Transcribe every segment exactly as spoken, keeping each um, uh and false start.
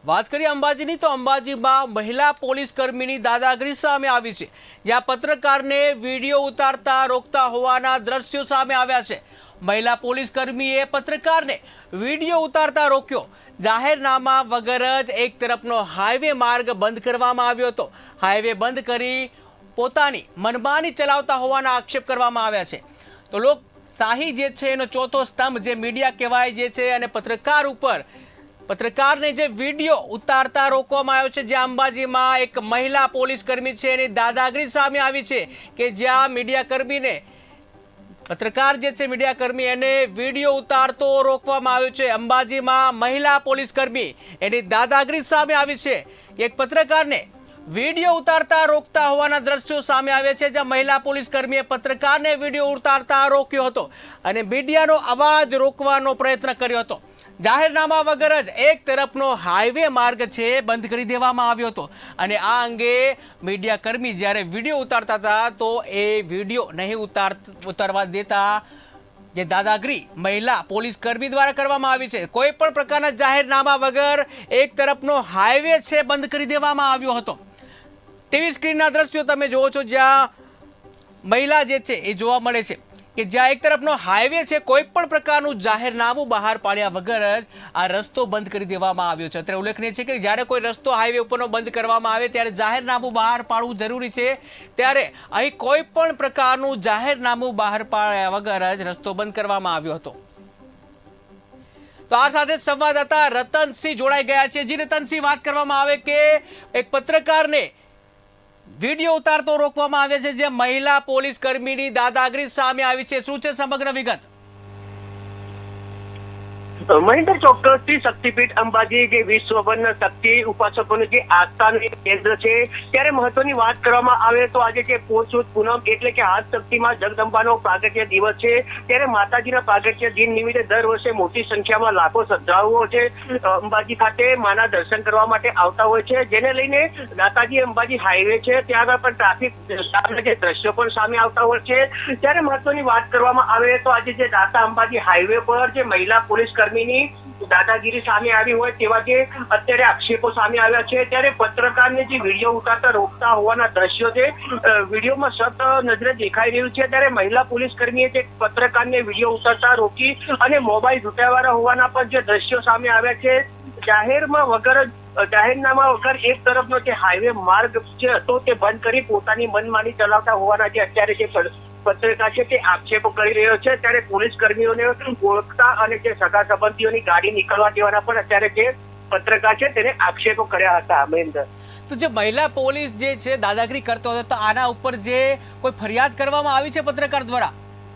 વાત કરીએ અંબાજીની તો અંબાજીમાં મહિલા પોલીસ કર્મીની દાદાગીરી સામે આવી છે, જ્યાં પત્રકારને વિડીયો ઉતારતા રોકતા હોવાના દ્રશ્યો સામે આવ્યા છે। મહિલા પોલીસ કર્મીએ પત્રકારને વિડીયો ઉતારતા રોક્યો। જાહેરનામા વગર જ એક તરફનો હાઈવે માર્ગ બંધ કરવામાં આવ્યો હતો। હાઈવે બંધ કરી પોતાની મનમાની ચલાવતા હોવાના આક્ષેપ કરવામાં આવ્યા છે। તો લોકશાહી જે છે એનો ચોથો સ્તંભ જે મીડિયા કહેવાય જે છે અને પત્રકાર ઉપર પત્રકારને જે વિડીયો ઉતારતા રોકવામાં આવ્યો છે, જ્યાં અંબાજીમાં એક મહિલા પોલીસ કર્મી છે એની દાદાગીરી સામે આવી છે કે જ્યાં મીડિયા કર્મીને પત્રકાર જે છે મીડિયા કર્મી એને વિડીયો ઉતારતો રોકવામાં આવ્યો છે। અંબાજીમાં મહિલા પોલીસ કર્મી એની દાદાગીરી સામે આવી છે। એક પત્રકારને વિડીયો ઉતારતા રોકતા હોવાના દ્રશ્યો સામે આવ્યા છે, જ્યાં મહિલા પોલીસ કર્મીએ પત્રકારને વિડીયો ઉતારતા રોક્યો હતો અને મીડિયાનો અવાજ રોકવાનો પ્રયત્ન કર્યો હતો। જાહેરનામા વગર જ એક તરફનો હાઈવે માર્ગ છે બંધ કરી દેવામાં આવ્યો હતો અને આ અંગે મીડિયા કર્મી જ્યારે વિડીયો ઉતારતા હતા તો એ વિડીયો નહીં ઉતાર ઉતારવા દેતા જે દાદાગીરી મહિલા પોલીસ કર્મી દ્વારા કરવામાં આવી છે। કોઈ પણ પ્રકારના જાહેરનામા વગર એક તરફનો હાઈવે છે બંધ કરી દેવામાં આવ્યો હતો। ટીવી સ્ક્રીનના દ્રશ્યો તમે જોવો છો, જ્યાં મહિલા જે છે એ જોવા મળે છે કે જ્યાં એક તરફનો હાઈવે છે, કોઈ પણ પ્રકારનું જાહેરનામું બહાર પાડ્યા વગર જ આ રસ્તો બંધ કરી દેવામાં આવ્યો છે। અત્યારે ઉલ્લેખનીય છે કે જ્યારે કોઈ રસ્તો હાઈવે ઉપરનો બંધ કરવામાં આવે ત્યારે જાહેરનામું બહાર પાડવું જરૂરી છે, ત્યારે અહીં કોઈ પણ પ્રકારનું જાહેરનામું બહાર પાડ્યા વગર જ રસ્તો બંધ કરવામાં આવ્યો હતો। તો આ સાથે સંવાદદાતા રતનસિંહ જોડાઈ ગયા છે। જી રતનસિંહ, વાત કરવામાં આવે કે એક પત્રકારને વિડીયો ઉતારતો રોકવામાં આવે છે, જે મહિલા પોલીસ કર્મીની દાદાગીરી સામે આવી છે, શું છે સમગ્ર વિગત? મહેન્દ્ર, ચોક્કસથી શક્તિપીઠ અંબાજી જે વિશ્વભરના શક્તિ ઉપાસકોનું જે આસ્થાનું કેન્દ્ર છે, ત્યારે મહત્વની વાત કરવામાં આવે તો આજે જે પોષ સુદ પૂનમ એટલે કે હાથ શક્તિમાં જગદંબાનો પ્રાગટ્ય દિવસ છે, ત્યારે માતાજીના પ્રાગટ્ય દિન નિમિત્તે દર વર્ષે મોટી સંખ્યામાં લાખો શ્રદ્ધાળુઓ છે અંબાજી ખાતે માના દર્શન કરવા માટે આવતા હોય છે, જેને લઈને દાતાજી અંબાજી હાઈવે છે ત્યાં આગળ પણ ટ્રાફિક જે દ્રશ્યો પણ સામે આવતા હોય છે। ત્યારે મહત્વની વાત કરવામાં આવે તો આજે જે દાતા અંબાજી હાઈવે પર જે મહિલા પોલીસ કર્મી દાદાગીરી સામે આવી હોય તેવા જે અત્યારે આક્ષેપો સામે આવ્યા છે, ત્યારે પત્રકારને જે વિડીયો ઉતારતા રોકતા હોવાના દ્રશ્યો છે વિડીયોમાં સત નજરે દેખાઈ રહ્યું છે। ત્યારે મહિલા પોલીસ કર્મીએ જે પત્રકારને વિડીયો ઉતારતા રોકી અને મોબાઈલ લૂંટાવાના હોવાના પણ જે દ્રશ્યો સામે આવ્યા છે। જાહેરમાં વગર જાહેરનામા વગર એક તરફનો જે હાઈવે માર્ગ છે તો તે બંધ કરી પોતાની મનમાની ચલાવતા હોવાના જે અત્યારે જે પત્રકાર છે તે આક્ષેપો કરી રહ્યો છે। ત્યારે પોલીસ કર્મીઓને ઓળખતા અને જે સગા સંબંધીઓની ગાડી નીકળવા દેવાના પણ અત્યારે જે પત્રકાર છે તેને આક્ષેપો કર્યા હતા। મહેન્દ્ર, તો જે મહિલા પોલીસ જે છે દાદાગીરી કરતો હતો તો આના ઉપર જે કોઈ ફરિયાદ કરવામાં આવી છે પત્રકાર દ્વારા?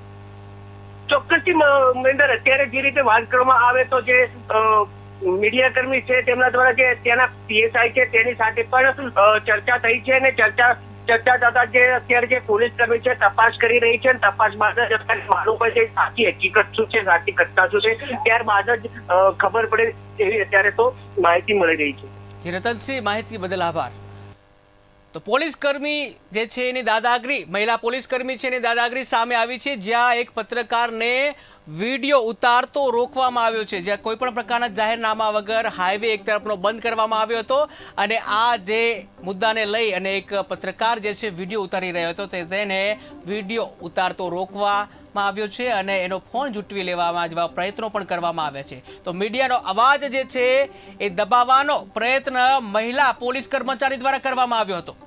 ચોક્કસથી મહેન્દ્ર, અત્યારે જે રીતે વાત કરવામાં આવે તો જે મીડિયા કર્મી છે તેમના દ્વારા જે ત્યાંના પીએસઆઈ છે તેની સાથે પણ ચર્ચા થઈ છે અને ચર્ચા ચર્ચા થતા જે અત્યારે જે પોલીસ કર્મી છે તપાસ કરી રહી છે, તપાસ બાદ જ માલુમ પડે છે સાચી હકીકત શું છે, સાચી ઘટના શું છે, ત્યારબાદ જ ખબર પડે એવી અત્યારે તો માહિતી મળી રહી છે। રતનસિંહ, માહિતી બદલ આભાર। તો પોલીસ કર્મી જે છે એની દાદાગીરી મહિલા પોલીસ કર્મી છે એની દાદાગીરી સામે આવી છે, જ્યાં એક પત્રકારને વિડીયો ઉતારતો રોકવામાં આવ્યો છે, જ્યાં કોઈ પણ પ્રકારના જાહેરનામા વગર હાઈવે એક તરફનો બંધ કરવામાં આવ્યો હતો અને આ જે મુદ્દાને લઈ અને એક પત્રકાર જે છે વિડીયો ઉતારી રહ્યો હતો તેને વિડીયો ઉતારતો રોકવામાં આવ્યો છે અને એનો ફોન ઝૂંટવી લેવામાં જેવા પ્રયત્નો પણ કરવામાં આવ્યા છે। તો મીડિયાનો અવાજ જે છે એ દબાવવાનો પ્રયત્ન મહિલા પોલીસ કર્મચારી દ્વારા કરવામાં આવ્યો હતો।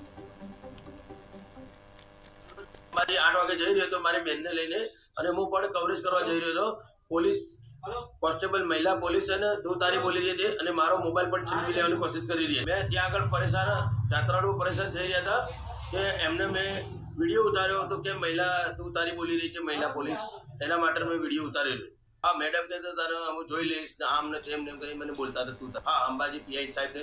મારી આઠ વાગે જઈ રહ્યો હતો મારી બેનને લઈને અને હું પણ કવરેજ કરવા જઈ રહ્યો હતો। પોલીસ કોન્સ્ટેબલ મહિલા પોલીસ અને દો તારી બોલી રહી હતી અને મારો મોબાઈલ પણ છીનવી લેવાની કોશિશ કરી રહી। મેં ત્યાં આગળ પરેશાન યાત્રાળુ પરેશાન થઈ રહ્યા હતા કે એમને મેં વિડીયો ઉતાર્યો હતો કે મહિલા તું તારી બોલી રહી છે મહિલા પોલીસ, એના માટે મેં વિડીયો ઉતારેલો। હા મેડમ કહેતા તારે હું જોઈ લઈશ આમ ને તેમ કરી મને બોલતા હતા તું હા અંબાજી પીઆઈ સાહેબ